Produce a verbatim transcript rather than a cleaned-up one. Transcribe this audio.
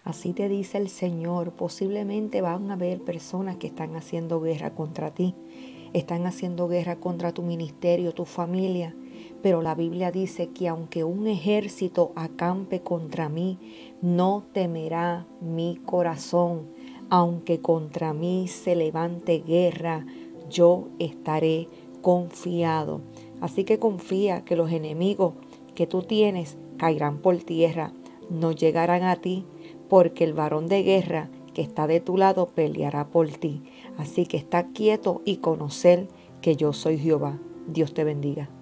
Así te dice el Señor. Posiblemente van a haber personas que están haciendo guerra contra ti, están haciendo guerra contra tu ministerio, tu familia. Pero la Biblia dice que aunque un ejército acampe contra mí, no temerá mi corazón. Aunque contra mí se levante guerra, yo estaré confiado. Así que confía que los enemigos que tú tienes caerán por tierra, no llegarán a ti, porque el varón de guerra que está de tu lado peleará por ti. Así que está quieto y conocer que yo soy Jehová. Dios te bendiga.